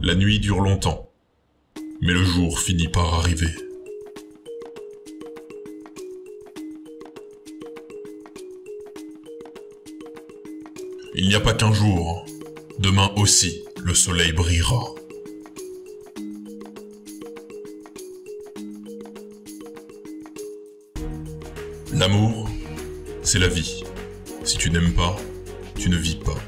La nuit dure longtemps, mais le jour finit par arriver. Il n'y a pas qu'un jour, demain aussi le soleil brillera. L'amour, c'est la vie. Si tu n'aimes pas, tu ne vis pas.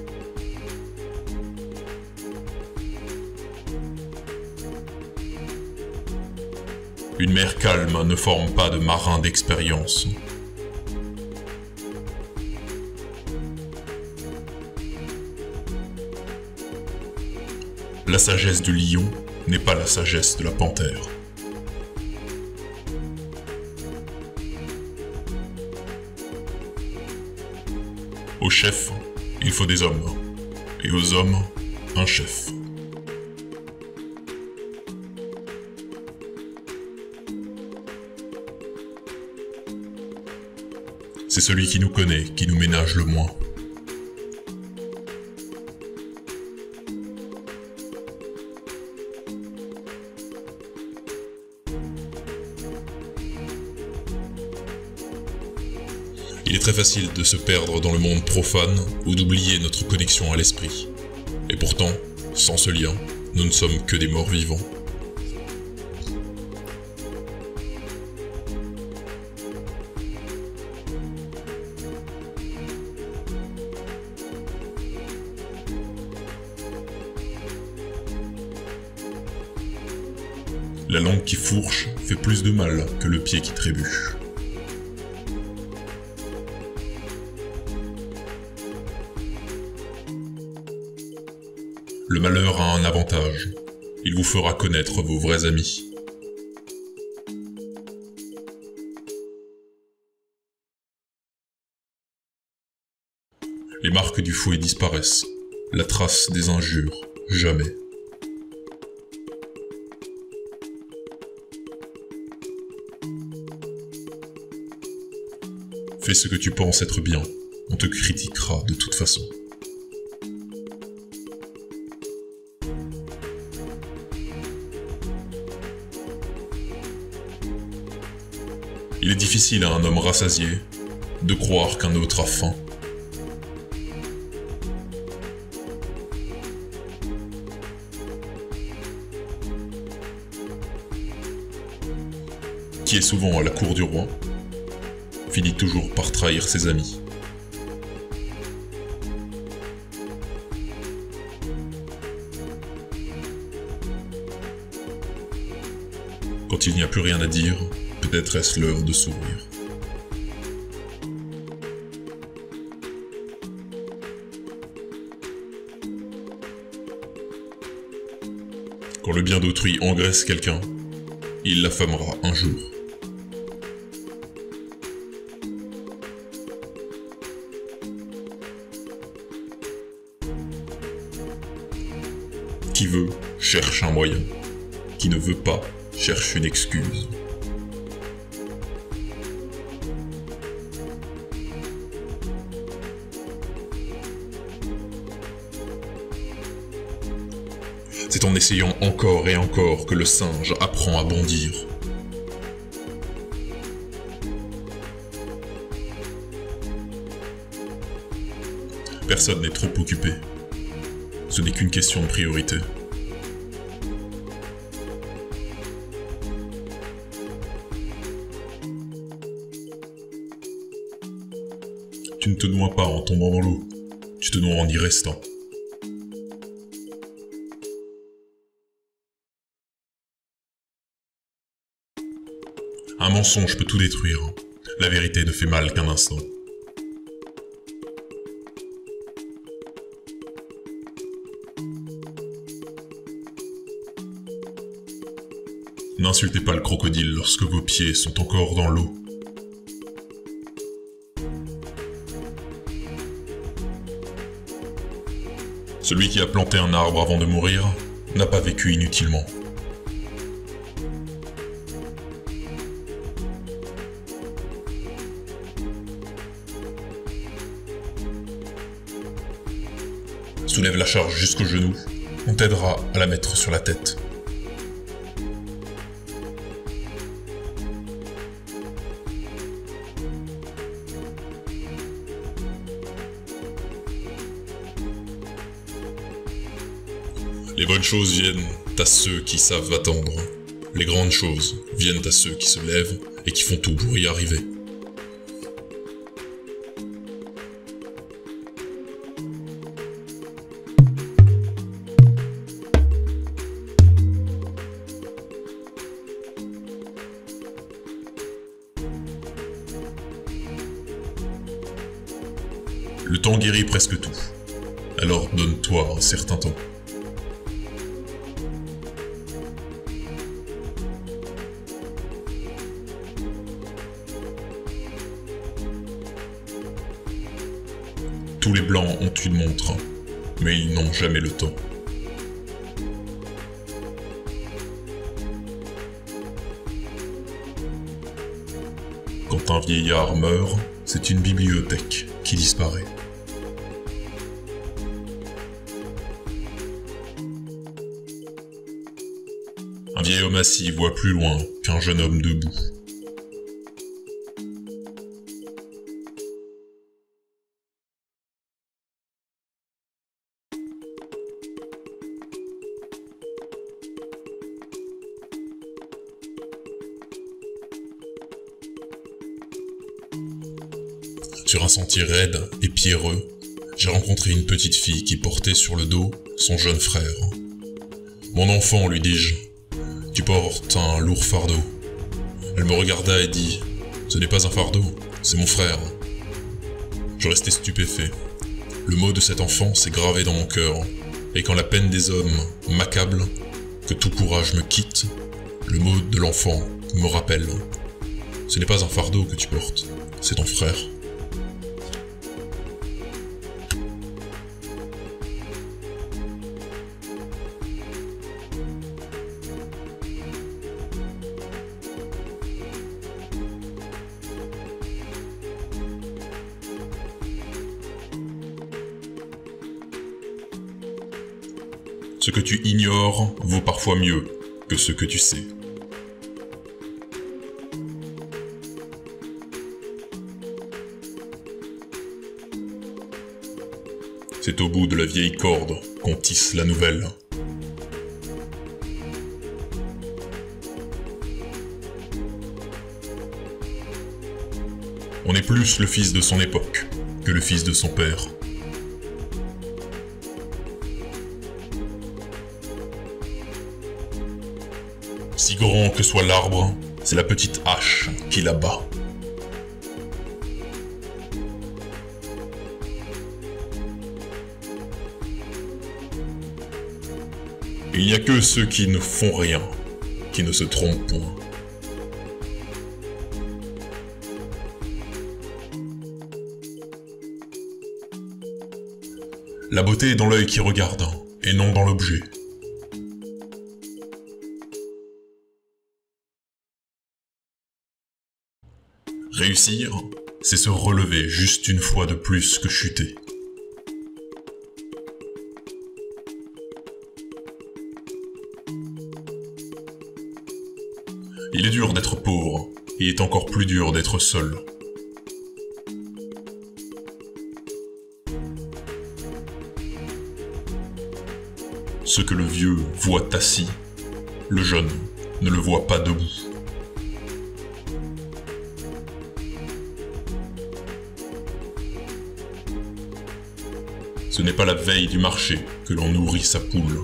Une mer calme ne forme pas de marins d'expérience. La sagesse du lion n'est pas la sagesse de la panthère. Aux chefs, il faut des hommes, et aux hommes, un chef. C'est celui qui nous connaît, qui nous ménage le moins. Il est très facile de se perdre dans le monde profane ou d'oublier notre connexion à l'esprit. Et pourtant, sans ce lien, nous ne sommes que des morts vivants. La langue qui fourche fait plus de mal que le pied qui trébuche. Le malheur a un avantage. Il vous fera connaître vos vrais amis. Les marques du fouet disparaissent. La trace des injures, jamais. Fais ce que tu penses être bien, on te critiquera de toute façon. Il est difficile à un homme rassasié de croire qu'un autre a faim. Qui est souvent à la cour du roi, finit toujours par trahir ses amis. Quand il n'y a plus rien à dire, peut-être est-ce l'heure de sourire. Quand le bien d'autrui engraisse quelqu'un, il l'affamera un jour. Qui veut, cherche un moyen. Qui ne veut pas, cherche une excuse. C'est en essayant encore et encore que le singe apprend à bondir. Personne n'est trop occupé. Ce n'est qu'une question de priorité. Tu ne te noies pas en tombant dans l'eau, tu te noies en y restant. Un mensonge peut tout détruire. La vérité ne fait mal qu'un instant. N'insultez pas le crocodile lorsque vos pieds sont encore dans l'eau. Celui qui a planté un arbre avant de mourir n'a pas vécu inutilement. Soulève la charge jusqu'au genou on t'aidera à la mettre sur la tête. Les bonnes choses viennent à ceux qui savent attendre. Les grandes choses viennent à ceux qui se lèvent et qui font tout pour y arriver. Le temps guérit presque tout. Alors donne-toi un certain temps. Tous les blancs ont une montre, mais ils n'ont jamais le temps. Quand un vieillard meurt, c'est une bibliothèque qui disparaît. Un vieil homme assis voit plus loin qu'un jeune homme debout. Sur un sentier raide et pierreux, j'ai rencontré une petite fille qui portait sur le dos son jeune frère. « Mon enfant, lui dis-je, tu portes un lourd fardeau. » Elle me regarda et dit « Ce n'est pas un fardeau, c'est mon frère. » Je restai stupéfait. Le mot de cet enfant s'est gravé dans mon cœur, et quand la peine des hommes m'accable, que tout courage me quitte, le mot de l'enfant me rappelle. Ce n'est pas un fardeau que tu portes, c'est ton frère. Ce que tu ignores vaut parfois mieux que ce que tu sais. C'est au bout de la vieille corde qu'on tisse la nouvelle. On est plus le fils de son époque que le fils de son père. Si grand que soit l'arbre, c'est la petite hache qui l'abat. Il n'y a que ceux qui ne font rien, qui ne se trompent point. La beauté est dans l'œil qui regarde, et non dans l'objet. Réussir, c'est se relever juste une fois de plus que chuter. Il est dur d'être pauvre, et il est encore plus dur d'être seul. Ce que le vieux voit assis, le jeune ne le voit pas debout. Ce n'est pas la veille du marché que l'on nourrit sa poule.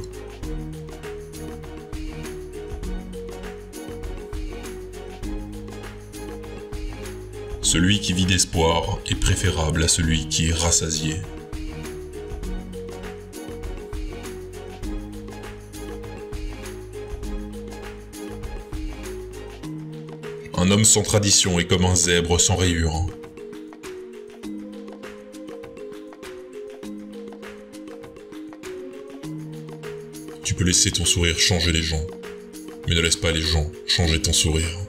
Celui qui vit d'espoir est préférable à celui qui est rassasié. Un homme sans tradition est comme un zèbre sans rayures. Tu peux laisser ton sourire changer les gens, mais ne laisse pas les gens changer ton sourire.